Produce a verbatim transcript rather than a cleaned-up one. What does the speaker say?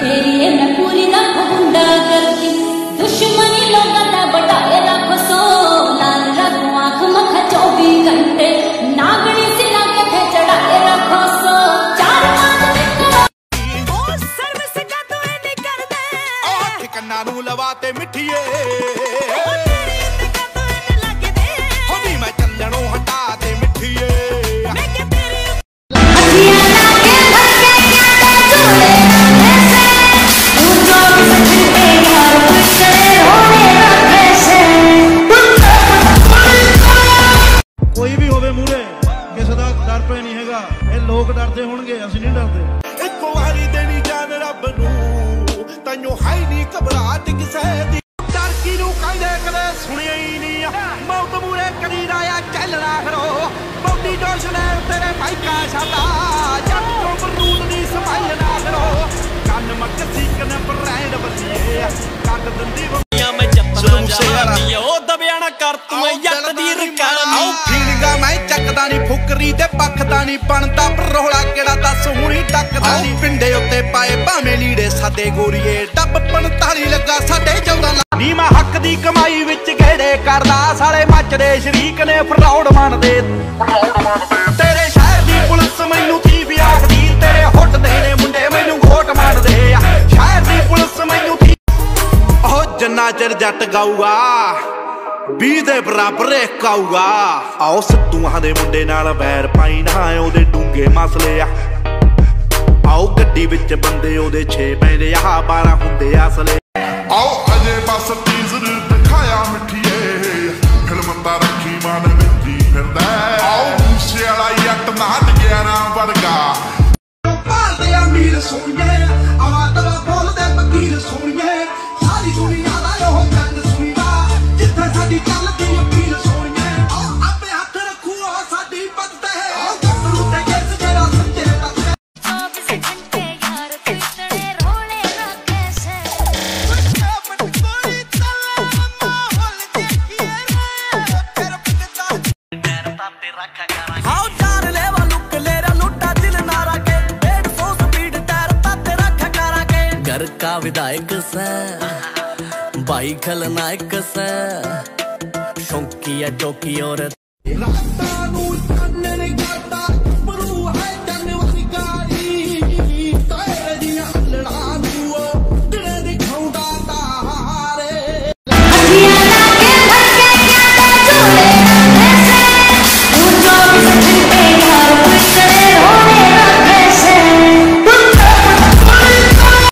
तेरी है मैं पूरी रख गुंडा करती दुश्मनी लोगों का बटाए रखो सो लाल रखो आँख मखा चौबीस घंटे नागड़ी सी लागे थे चढ़ाए रखो सो चार पांच दिन ओ सर्विस का तो नहीं कर दे ओ ठिकाना नू लवाते मिठिए ओ तेरी का तो नहीं लगे दे हो नी मैं चंदनों हटा दे मिठिए मैं के तेरी हथियार के धक्के क्या कोई भी होवे मूरे किसी का डर पे नहीं हैगा ये लोग डरते होंगे असि नहीं डरते एक वारी देनी जान रब नू तैनू है नहीं घबराहट किसे दी डर किनू कहदे कदे सुनिया ही नहीं मौत मूरे कदी राया चलना करो बॉडी डोज ले तेरे भाई का सादा जट तो बरूद दी संभाल ना करो कन मक सीकन ब्रांड बसिए कट दंदी मैं जपना जा ओ दबियाना कर तू यट दी रकाल आओ फीलिंगा मैं ਚੱਕਦਾ ਨਹੀਂ ਫੁਕਰੀ ਤੇ ਪੱਖਦਾ ਨਹੀਂ ਬਣਦਾ ਪਰੋਲਾ ਕਿਹੜਾ ਦੱਸ ਹੁਣੀ ਟੱਕਦਾ ਨਹੀਂ ਪਿੰਡੇ ਉੱਤੇ ਪਾਏ ਭਾਵੇਂ ਲੀੜੇ ਸਾਦੇ ਗੋਰੀਏ ਡੱਬ ਪੰਤਾਲੀ ਲੱਗਾ ਸਾਡੇ ਚੌਦਾਂ ਨੀ ਮੈਂ ਹੱਕ ਦੀ ਕਮਾਈ ਵਿੱਚ ਘੇੜੇ ਕਰਦਾ ਸਾਲੇ ਮੱਚਦੇ ਸ਼ਰੀਕ ਨੇ ਫਰੌੜ ਮੰਨਦੇ ਤੇਰੇ ਸ਼ਹਿਰ ਦੀ ਪੁਲਿਸ ਮੈਨੂੰ ਥੀ ਵੀ ਆਖਦੀ ਤੇਰੇ ਹੁੱਟ ਦੇ ਨੇ ਮੁੰਡੇ ਮੈਨੂੰ ਘੋਟ ਮੰਨਦੇ ਆ ਸ਼ਹਿਰ ਦੀ ਪੁਲਿਸ ਮੈਨੂੰ ਥੀ ਉਹ ਜੰਨਾ ਚਿਰ ਜੱਟ ਗਾਊਗਾ ਵੀਹ ਦੇ ਬਰਾਬਰ ਇੱਕ ਆਊਗਾ ਆਓ ਸਿੱਧੂਆਂ ਦੇ ਮੁੰਡੇ ਨਾਲ ਵੈਰ ਪਾਈ ਨਾ ਉਹਦੇ ਡੂੰਗੇ ਮਸਲੇ ਆ ਆਓ ਗੱਡੀ ਵਿੱਚ ਬੰਦੇ ਉਹਦੇ ਛੇ ਪੈਂਦੇ ਆ ਬਾਰਾਂ ਹੁੰਦੇ ਅਸਲੇ ਆਓ ਅਜੇ ਬਸ ਟੀਜ਼ਰ ਦਿਖਾਇਆ ਮਿੱਠੀਏ ਫਿਲਮ ਤਾਂ ਰੱਖੀ ਮਨ ਵਿੱਚ ਹੀ ਫਿਰਦਾ ਆਓ ਮੂਸੇ ਵਾਲਾ ਜੱਟ ਨਾਟ ਗਿਆਰਾਂ ਵਰਗਾ ਭਾਲਦੇ ਅਮੀਰ ਸੋਹਣੇ ਆਵਾਜ਼ ਦਾ ਬੋਲਦੇ ਵਕੀਲ ਸੋਹਣੇ ਸਾਰੀ ਦੁਨੀਆ ਦਾ ਉਹ ਜੰਗ ਸੁਣੀਦਾ ਜਿੱਥੇ ਸਾਡੀ ਚੱਲਦੀ ਅਪੀਲ ਸੋਹਣੇ ਆਪੇ ਹੱਥ ਰੱਖੂ ਉਹ ਸਾਡੀ ਪੱਤ ਹੈ ਗੱਭਰੂ ਤੇ ਕਿਸ ਜਿਹੜਾ ਸੱਚੇ ਦੱਸੇ ਚੌਬੀਸ ਘੰਟੇ ਯਾਰ ਤੇਰੇ ਰੋਲੇ ਰੱਖੇ ਸੇ ਸੁੱਚਾ ਪਟਪੋਰੀ ਚੱਲੇ ਮਾਹੌਲ ਦੇਖੀਏ ਤੇਰਾ ਪਿੱਤਾ ਨੈਰ ਤਾਂ ਤੇ ਰੱਖਾ ਕਰਾਂ ਹਾਉ ਚਾਰ ਲੈਵਾ ਲੁੱਕ ਲੈਰਾ ਲੁੱਟਾ ਦਿਲ ਨਾ ਰੱਖੇ डेढ़ सौ स्पीड टायर ਤਾਂ ਤੇ ਰੱਖਾ ਕਰਾਂਗੇ घर का विधायक से भाई खलनायक से शौकिया चौकी और